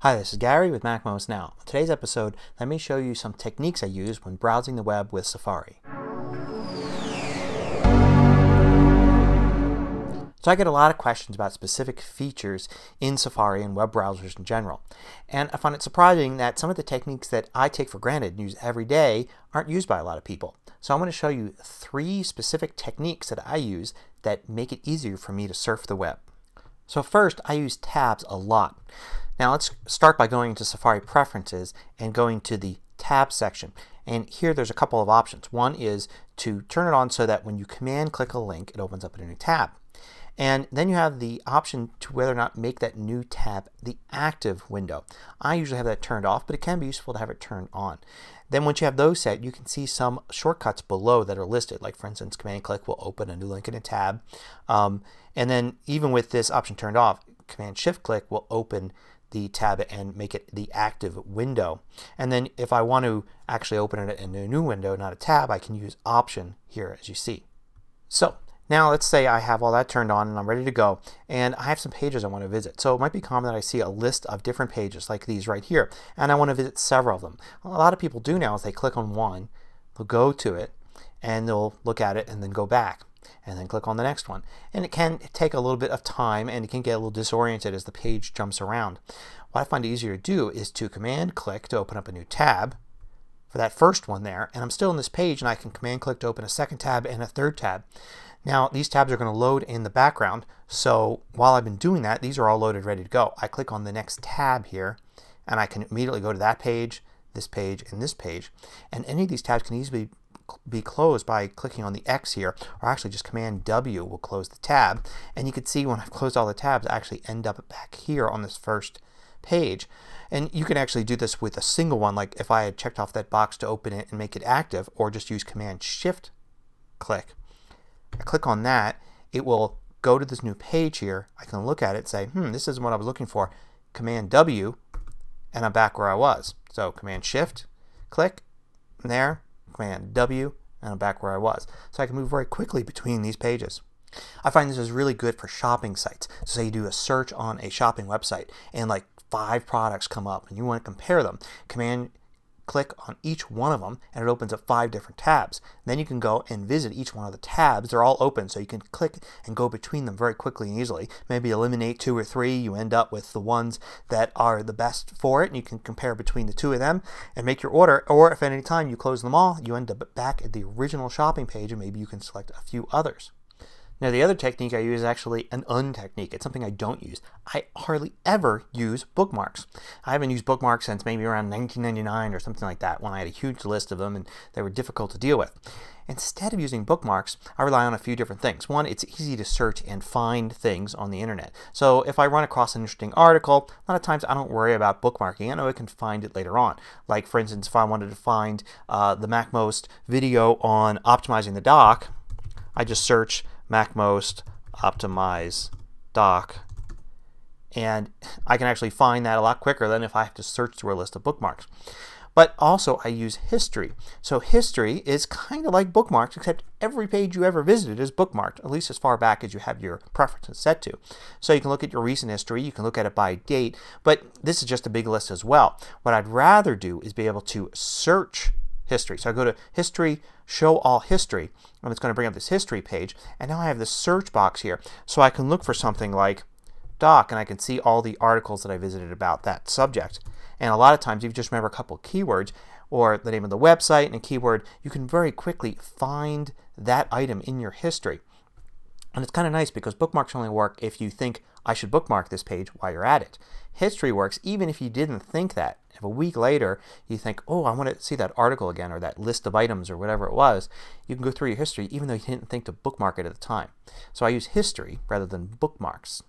Hi, this is Gary with MacMost Now. In today's episode, let me show you some techniques I use when browsing the web with Safari. So I get a lot of questions about specific features in Safari and web browsers in general. And I find it surprising that some of the techniques that I take for granted and use every day aren't used by a lot of people. So I'm going to show you 3 specific techniques that I use that make it easier for me to surf the web. So first, I use tabs a lot. Now let's start by going to Safari Preferences and going to the Tab section. And here there's a couple of options. One is to turn it on so that when you command click a link it opens up a new tab. And then you have the option to whether or not make that new tab the active window. I usually have that turned off, but it can be useful to have it turned on. Then once you have those set, you can see some shortcuts below that are listed. Like for instance, command click will open a new link in a tab. And then even with this option turned off, command shift click will open the tab and make it the active window. And then if I want to actually open it in a new window, not a tab, I can use option here as you see. So now let's say I have all that turned on and I'm ready to go and I have some pages I want to visit. So it might be common that I see a list of different pages like these right here and I want to visit several of them. Well, a lot of people do now is they click on one, they'll go to it and they'll look at it and then go back and then click on the next one. And it can take a little bit of time and it can get a little disoriented as the page jumps around. What I find easier to do is to command click to open up a new tab for that first one there, and I'm still in this page and I can command click to open a second tab and a third tab. Now these tabs are going to load in the background, so while I've been doing that these are all loaded ready to go. I click on the next tab here and I can immediately go to that page, and this page, and any of these tabs can easily be closed by clicking on the X here, or actually just command W will close the tab. And you can see when I've closed all the tabs I actually end up back here on this first page. And you can actually do this with a single one, like if I had checked off that box to open it and make it active, or just use command shift click. I click on that, it will go to this new page here. I can look at it and say, this isn't what I was looking for. Command W and I'm back where I was. So command shift click, and there, command W, and I'm back where I was. So I can move very quickly between these pages. I find this is really good for shopping sites. So say you do a search on a shopping website and like 5 products come up and you want to compare them. Command click on each one of them and it opens up 5 different tabs. Then you can go and visit each one of the tabs. They're all open so you can click and go between them very quickly and easily. Maybe eliminate 2 or 3. You end up with the ones that are the best for it and you can compare between the 2 of them and make your order. Or if at any time you close them all, you end up back at the original shopping page and maybe you can select a few others. Now the other technique I use is actually an technique. It's something I don't use. I hardly ever use bookmarks. I haven't used bookmarks since maybe around 1999 or something like that, when I had a huge list of them and they were difficult to deal with. Instead of using bookmarks, I rely on a few different things. One, it's easy to search and find things on the internet. So if I run across an interesting article, a lot of times I don't worry about bookmarking. I know I can find it later on. Like for instance, if I wanted to find the MacMost video on optimizing the dock, I just search MacMost optimize dock and I can actually find that a lot quicker than if I have to search through a list of bookmarks. But also I use history. So history is kind of like bookmarks, except every page you ever visited is bookmarked, at least as far back as you have your preferences set to. So you can look at your recent history, you can look at it by date, but this is just a big list as well. What I'd rather do is be able to search history. So I go to history, show all history, and it's going to bring up this history page, and now I have this search box here. So I can look for something like dock and I can see all the articles that I visited about that subject. And a lot of times if you just remember a couple of keywords or the name of the website and a keyword, you can very quickly find that item in your history. And it's kind of nice because bookmarks only work if you think I should bookmark this page while you're at it. History works even if you didn't think that. If a week later you think, oh, I want to see that article again or that list of items or whatever it was, you can go through your history even though you didn't think to bookmark it at the time. So I use history rather than bookmarks.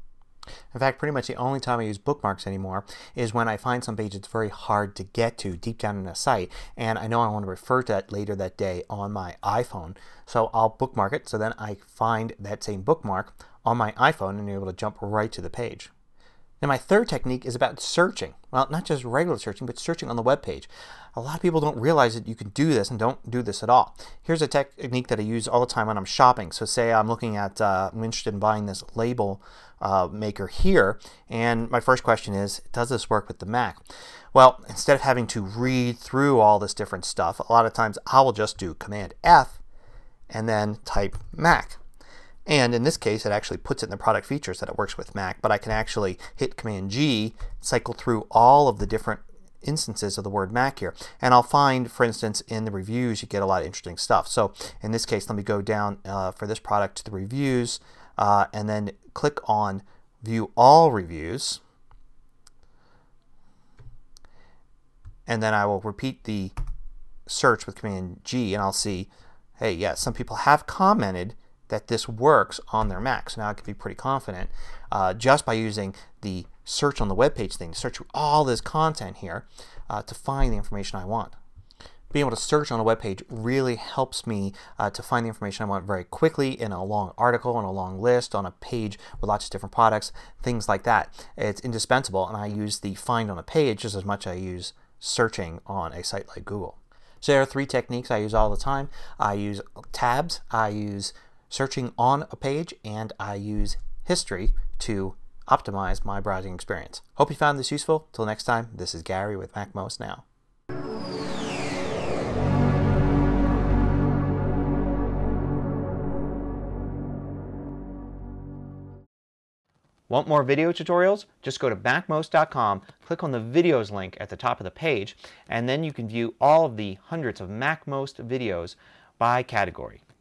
In fact, pretty much the only time I use bookmarks anymore is when I find some page that's very hard to get to deep down in a site and I know I want to refer to that later that day on my iPhone. So I'll bookmark it so then I find that same bookmark on my iPhone and I'm able to jump right to the page. Now my third technique is about searching. Well, not just regular searching, but searching on the web page. A lot of people don't realize that you can do this and don't do this at all. Here's a technique that I use all the time when I'm shopping. So say I'm looking at, I'm interested in buying this label maker here. And my first question is, does this work with the Mac? Well, instead of having to read through all this different stuff, a lot of times I will just do Command F and then type Mac. And in this case it actually puts it in the product features that it works with Mac, but I can actually hit Command G, cycle through all of the different instances of the word Mac here. And I'll find, for instance, in the reviews you get a lot of interesting stuff. So in this case, let me go down for this product to the reviews and then click on View All Reviews. And then I will repeat the search with Command G and I'll see, hey, yeah, some people have commented that this works on their Mac. So now I can be pretty confident just by using the search on the web page thing, search through all this content here to find the information I want. Being able to search on a web page really helps me to find the information I want very quickly in a long article, on a long list, on a page with lots of different products, things like that. It's indispensable, and I use the find on a page just as much as I use searching on a site like Google. So there are 3 techniques I use all the time. I use tabs, I use searching on a page, and I use history to optimize my browsing experience. Hope you found this useful. Till next time, this is Gary with MacMost Now. Want more video tutorials? Just go to MacMost.com, click on the videos link at the top of the page, and then you can view all of the hundreds of MacMost videos by category.